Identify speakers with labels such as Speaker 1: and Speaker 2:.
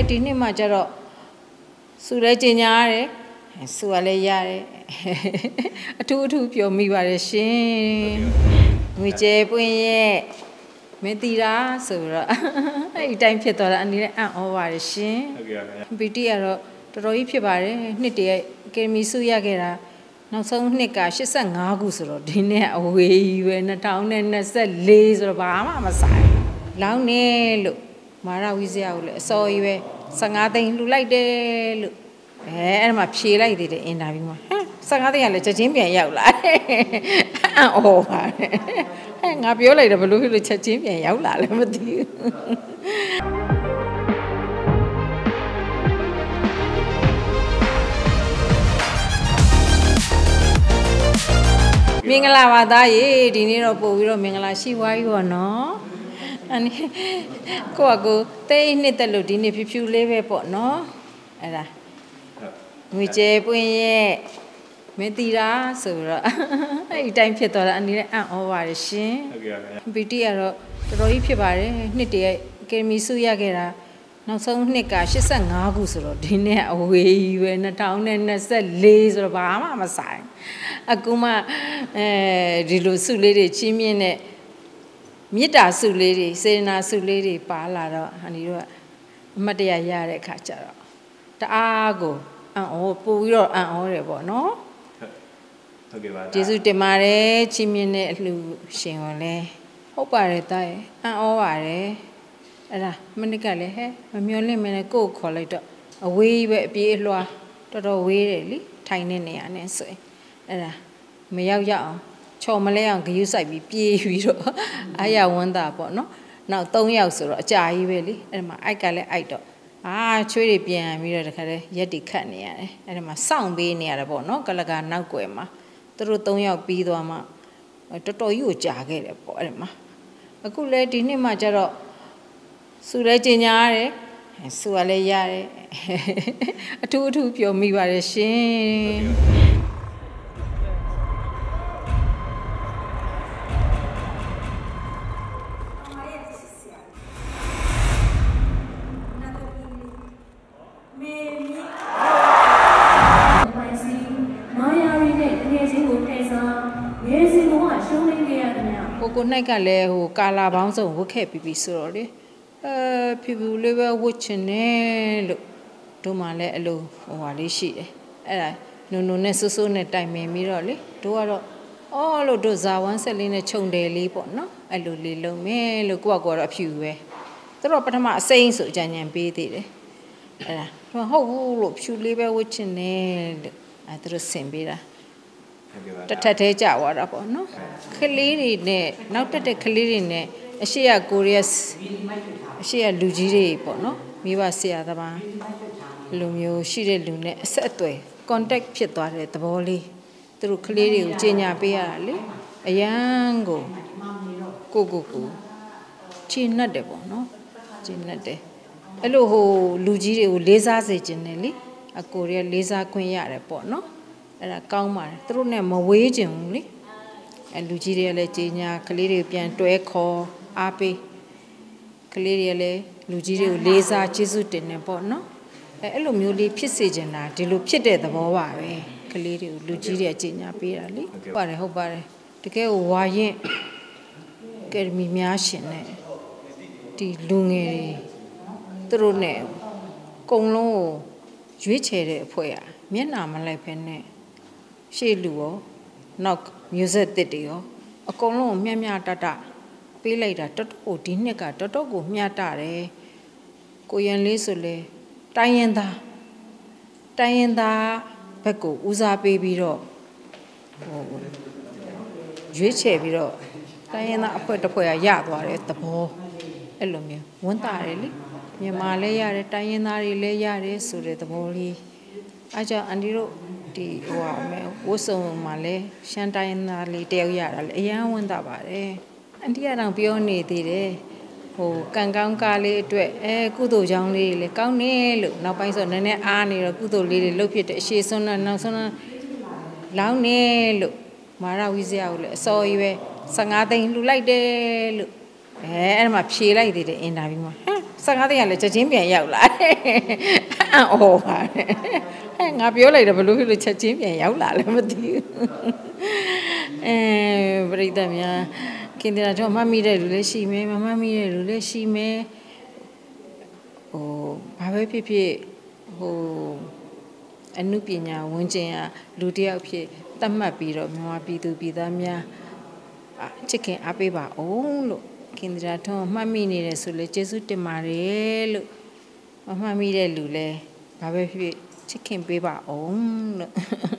Speaker 1: ဒီနှစ်မှကျတော့စုလဲကျင်ညာရတယ်စုကလည်းရတယ်အထူးပြောမိပါတယ်ရှင်ငွေကျဲပွင့်ရဲ့မင်းတီတာဆိုတော့အဲ့ဒီတိုင်းဖြစ်သွားတာအနေနဲ့အံ့ဩပါတယ်ရှင်ပီတီကတော့တော်တော်ကြီးဖြစ်ပါတယ်နှစ်တည်းအကယ်ဒမီစုရခဲ့တာနောက်ဆုံးနှစ်က85ခုဆိုတော့ဒီနှစ်အဝေးကြီးပဲ2024ဆိုတော့ဘာမှမဆိုင်လောင်းနေလို့မာရဝီဇယာကိုလည်းအစောကြီးပဲ15သိန်းလှူလိုက်တယ်လို့အဲ့မှာဖြေလိုက်သေးတယ်အင်တာဗျူးမှာ15သိန်းကလည်းချက်ချင်းပြန်ရောက်လာတယ်အံ့ဩပါတယ်ငါပြောလိုက်တယ်ဘလို့ဖြစ်လို့ချက်ချင်းပြန်ရောက်လာလဲမသိဘူးမင်္ဂလာပါသားရေဒီနေ့တော့ပို့ပြီးတော့မင်္ဂလာရှိသွားပြီပေါ့နော်အဲ့ကိုတိတ်နှစ်တက်လို့ဒီနေ့ဖြူလေးပဲပေါ့နော်အဲ့ဒါငွေကျဲပွင့်ရဲ့မင်းတီတာဆိုတော့အဲ့ဒီတိုင်းဖြစ်သွားတာအနေနဲ့အံ့ဩပါတယ်ရှင်ပီတီကတော့တော်တော်ကြီးဖြစ်ပါတယ်နှစ်တည်းအကယ်ဒမီစုရခဲ့တာနောက်ဆုံးနှစ်က85ခုဆိုတော့ဒီနှစ်အဝေးကြီးပဲ2024ဆိုတော့ဘာမှမဆိုင်အခုမှဒီလိုစုလေးတွေချင်းမြင့်နဲ့မေတ္တာစုလေးတွေစေတနာစုလေးတွေပါလာတော့ဟန်ဒီတို့ကအမတ်တရားရတဲ့အခါကျတော့တအားကိုအံ့ဩပို့ပြီးတော့အံ့ဩတယ်ပေါ့နော်ဟုတ်ကဲ့ပါကျေးဇူးတင်ပါတယ်ချင်းမြင့်တဲ့အလှူရှင်ကိုလည်းဟုတ်ပါတယ်တာရဲ့အံ့ဩပါတယ်အဲ့ဒါမနစ်ကလည်းဟဲ့မမျောလင့်မနဲ့ကိုယ်ခေါ်လိုက်တော့အဝေးပဲအပြေးအလွှာတော်တော်ဝေးတယ်လीထိုင်နေနေရနဲ့ဆိုရင်အဲ့ဒါမရောက်ရအောင်ချော်မလဲအောင်ဂယုစိုက်ပြီးပြေးပြီးတော့အားရဝန်းတာပေါ့နော်နောက်3ယောက်ဆိုတော့အကြာကြီးပဲလीအဲ့ဒါမှအိုက်ကလည်းအိုက်တော့ချွေးတွေပြန်ပြီးတော့တခါတည်းရက်တိခတ်နေရတယ်အဲ့ဒါမှစောင့်ပေးနေရတယ်ပေါ့နော်ကလကနောက်ွယ်မှာသူတို့3ယောက်ပြီးသွားမှတော်တော်ကြီးကိုကြာခဲ့တယ်ပေါ့အဲ့ဒါမှအခုလဲဒီနှစ်မှကျတော့စုလဲကျင်ညာရတယ်စုကလည်းရတယ်အထူးပြောမိပါတယ်ရှင်ကိုနိုင်ကလည်းဟိုကာလာပေါင်းစုံဝတ်ခဲ့ပြီးဆိုတော့လေဖြူလေးပဲဝတ်ချင်တယ်လို့တို့မှလည်းအလိုဟိုဟာလေးရှိတယ်အဲ့ဒါနုံနဲ့ဆိုးနဲ့တိုင်ပင်ပြီးတော့လေတို့ကတော့အော်လို့တို့ဇာဝမ်းဆက်လေးနဲ့ခြုံတယ်လေးပေါ့နော်အဲ့လိုလေးလုံးမယ်လို့ကိုကတော့အဖြူပဲသူတို့ပထမအစိမ်းဆိုကြံပေးသေးတယ်အဲ့ဒါဟုတ်ဘူးလို့ဖြူလေးပဲဝတ်ချင်တယ်လို့အဲ့သူတို့ဆင်ပေးတာတထက်သေးကြသွားတာပေါ့နော်ကလေးတွေနဲ့နောက်တက်တဲ့ကလေးတွေနဲ့အရှိရကိုရီးယားအရှိရလူကြီးတွေပေါ့နော်မိဘဆရာသမားလူမျိုးရှိတဲ့လူနဲ့အဆက်အသွယ် contact ဖြစ်သွားတဲ့သဘောလေးသူတို့ကလေးတွေကိုကြီးညာပေးရတာလေအရန်ကိုချင်းနှက်တယ်ပေါ့နော်ချင်းနှက်တယ်အဲ့လိုဟိုလူကြီးတွေကိုလေးစားစေခြင်းနဲ့လေအကိုရီးယားလေးစားခွင့်ရတယ်ပေါ့နော်အဲ့ဒါကောင်းပါတယ်သူတို့နဲ့မဝေးခြင်းဘူးလေအဲ့လူကြီးတွေကလည်းကြီးညာကလေးတွေပြန်တွဲခေါ်အားပေးကလေးတွေလည်းလူကြီးတွေကိုလေးစားကျေးဇူးတင်နေပေါ့နော်အဲ့လိုမျိုးလေးဖြစ်စေချင်တာဒီလိုဖြစ်တဲ့သဘောပါပဲကလေးတွေကိုလူကြီးတွေကြီးညာပေးတာလေဟုတ်ပါတယ်တကယ်ကိုဝါရင်ကယ်ဒမီများရှင်နဲ့ဒီလူငယ်တွေသူတို့နဲ့ကုံလုံးကိုရွေးချယ်တဲ့အဖွဲ့อ่ะမျက်နှာမလိုက်ဖ ೇನೆ ရှေ့လူရောနောက်မျိုးဆက်တစ်တွေရောအကုန်လုံးကိုမျှတပေးလိုက်တာတော်တော်ကိုဒီနှစ်ကတော်တော်ကိုမျှတတယ်ကိုရန်လေးဆိုလေတိုင်းရင်သားဘက်ကိုဦးစားပေးပြီးတော့ဟိုရွေးချယ်ပြီးတော့တိုင်းရင်သားအဖွဲ့တစ်ဖွဲ့ကရသွားတဲ့သဘောအဲ့လိုမျိုးဝန်တာတယ်လေမြန်မာလည်းရတယ်တိုင်းရင်သားတွေလည်းရတယ်ဆိုတဲ့သဘောလေးအားကြောင့်အန်ဒီတို့ဒီဟိုအဝတ်စုံမှာလည်းရှမ်းတိုင်းသားလေးတယောက်ရတာလေအရန်ဝန်တာပါတယ်အန်တီကတော့ပြောနေသေးတယ်ဟိုကန်ကောင်းကားလေးအတွက်ကုသိုလ်ကြောင်းလေးလေကောင်းနေလို့နောက်ပိုင်းဆိုနည်းနည်းအားနေတော့ကုသိုလ်လေးတွေလှုပ်ဖြစ်တဲ့အရှိဆုံးနဲ့နောက်ဆုံးလောင်းနေလို့မာရဝီဇယာကိုလည်းအစောကြီးပဲ15သိန်းလှူလိုက်တယ်လို့အဲ့ဒါမှဖြေလိုက်သေးတယ်အင်တာဗျူးမှာ 15သိန်းကလည်းချက်ချင်းပြန်ရောက်လာတယ်အော်ပါတယ်ငါပြောလိုက်တယ်ဘလို့ဖြစ်လို့ချက်ချင်းပြန်ရောက်လာလည်းမသိဘူးပြိတ္တများခင်ဗျာတော့မမိတဲ့လူလည်းရှိမယ်မမမိတဲ့လူလည်းရှိမယ်ဟိုဘာပဲဖြစ်ဖြစ်ဟိုအနုပညာဝန်ကျင်ကလူတစ်ယောက်ဖြစ်သတ်မှတ်ပြီးတော့မြန်မာပြည်သူပြည်သားများချစ်ခင်အားပေးပါအောင်လို့ခင်ဗျာထွန်းမှတ်မိနေတယ်ဆိုလေကျေးဇူးတင်ပါတယ်လို့မမှတ်မိတဲ့လူလဲဘာပဲဖြစ်ချစ်ခင်ပေးပါအောင်လို့